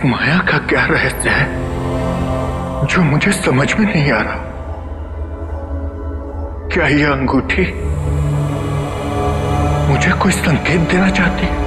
माया का क्या रहस्य है जो मुझे समझ में नहीं आ रहा? क्या यह अंगूठी मुझे कोई संकेत देना चाहती है?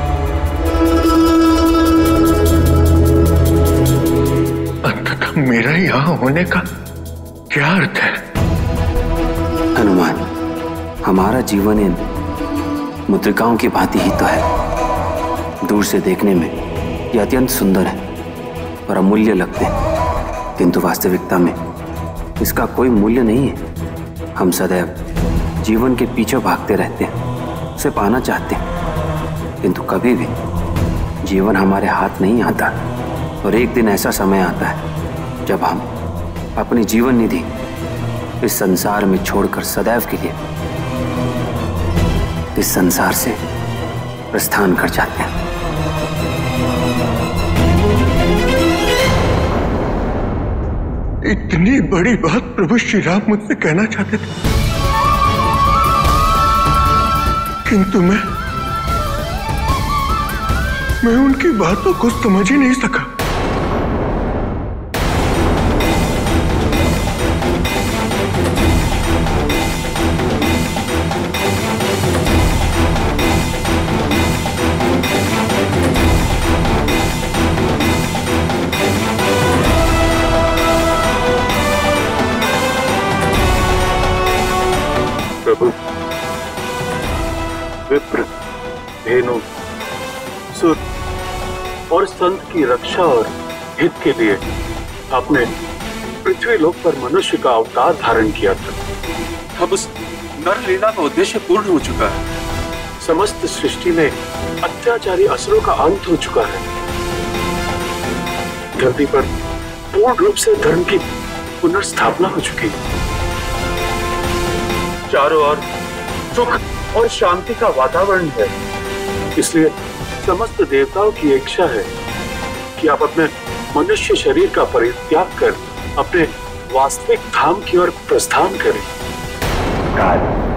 अंततः मेरा यहां होने का क्या अर्थ है? हनुमान, हमारा जीवन इन मुद्रिकाओं की भांति ही तो है। दूर से देखने में ये अत्यंत सुंदर है और अमूल्य लगते हैं, किंतु वास्तविकता में इसका कोई मूल्य नहीं है। हम सदैव जीवन के पीछे भागते रहते हैं, उसे पाना चाहते हैं, किंतु कभी भी जीवन हमारे हाथ नहीं आता। और एक दिन ऐसा समय आता है जब हम अपनी जीवन निधि इस संसार में छोड़कर सदैव के लिए इस संसार से प्रस्थान कर जाते हैं। इतनी बड़ी बात प्रभु श्री राम मुझसे कहना चाहते थे, किंतु मैं उनकी बातों को समझ ही नहीं सका। प्रभु, विप्र, धेनु, सुर और संत की रक्षा और हित के लिए आपने पृथ्वी लोक पर मनुष्य का अवतार धारण किया था। अब उस नर लीला का उद्देश्य पूर्ण हो चुका है। समस्त सृष्टि में अत्याचारी असुरों का अंत हो चुका है। धरती पर पूर्ण रूप से धर्म की पुनर्स्थापना हो चुकी है। चारों ओर सुख और शांति का वातावरण है। इसलिए समस्त देवताओं की इच्छा है कि आप अपने मनुष्य शरीर का परित्याग कर अपने वास्तविक धाम की ओर प्रस्थान करें। काल,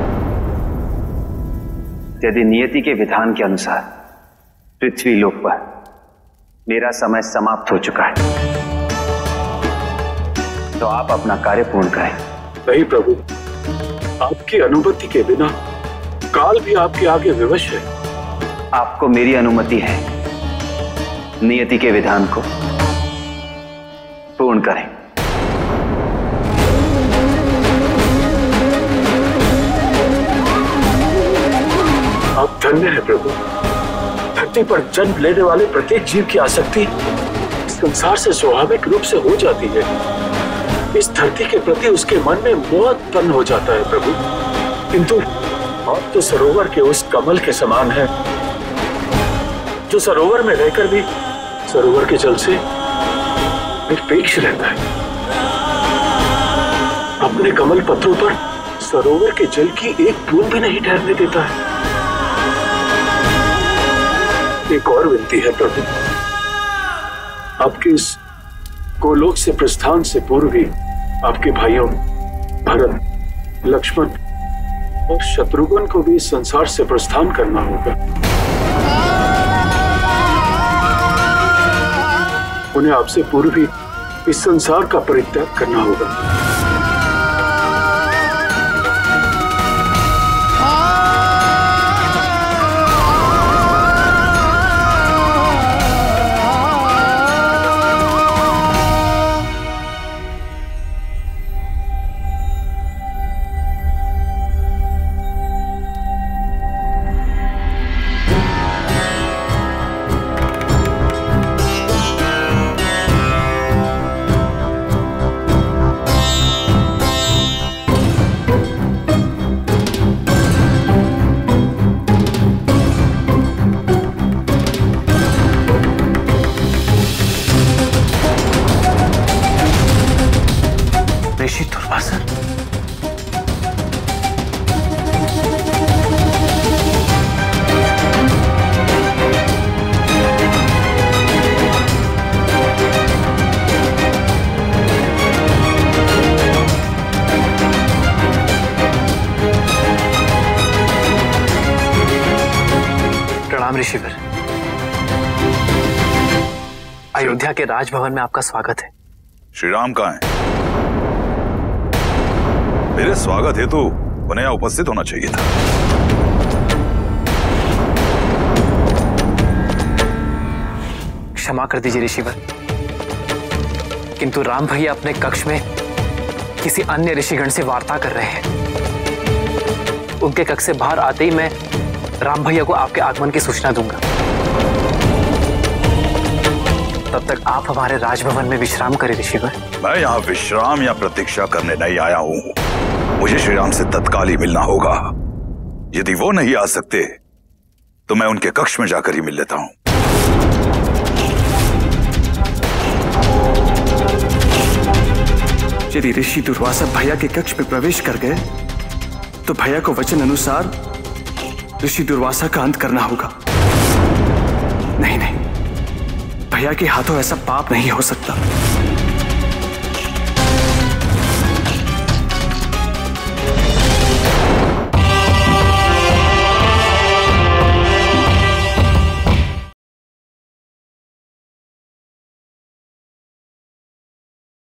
यदि नियति के विधान के अनुसार पृथ्वी लोक पर मेरा समय समाप्त हो चुका है, तो आप अपना कार्य पूर्ण करें। नहीं प्रभु, आपकी अनुमति के बिना काल भी आपके आगे विवश है। आपको मेरी अनुमति है, नियति के विधान को पूर्ण करें। आप धन्य है प्रभु। धरती पर जन्म लेने वाले प्रत्येक जीव की आसक्ति संसार से स्वाभाविक रूप से हो जाती है। इस धरती के प्रति उसके मन में मोह उत्पन्न हो जाता है प्रभु। किंतु आप तो सरोवर के उस कमल के समान है जो सरोवर में रहकर भी सरोवर के जल से निरपेक्ष रहता है। अपने कमल पत्रों पर सरोवर के जल की एक बूंद भी नहीं ठहरने देता है। एक और विनती है प्रभु, आपके इस गोलोक से प्रस्थान से पूर्व ही आपके भाइयों भरत, लक्ष्मण और शत्रुघ्न को भी इस संसार से प्रस्थान करना होगा। उन्हें आपसे पूर्व ही इस संसार का परित्याग करना होगा। ऋषि दुर्वासा, प्रणाम ऋषिवर। अयोध्या के राजभवन में आपका स्वागत है। श्री राम कहाँ हैं? मेरे स्वागत हेतु उन्हें यहाँ उपस्थित होना चाहिए था। क्षमा कर दीजिए ऋषिवर, किंतु राम भैया अपने कक्ष में किसी अन्य ऋषिगण से वार्ता कर रहे हैं। उनके कक्ष से बाहर आते ही मैं राम भैया को आपके आगमन की सूचना दूंगा। तब तक आप हमारे राजभवन में विश्राम करें ऋषिवर। मैं यहाँ विश्राम या प्रतीक्षा करने नहीं आया हूँ। मुझे श्री राम से तत्काल ही मिलना होगा। यदि वो नहीं आ सकते तो मैं उनके कक्ष में जाकर ही मिल लेता हूँ। यदि ऋषि दुर्वासा भैया के कक्ष में प्रवेश कर गए तो भैया को वचन अनुसार ऋषि दुर्वासा का अंत करना होगा। नहीं, भैया के हाथों ऐसा पाप नहीं हो सकता।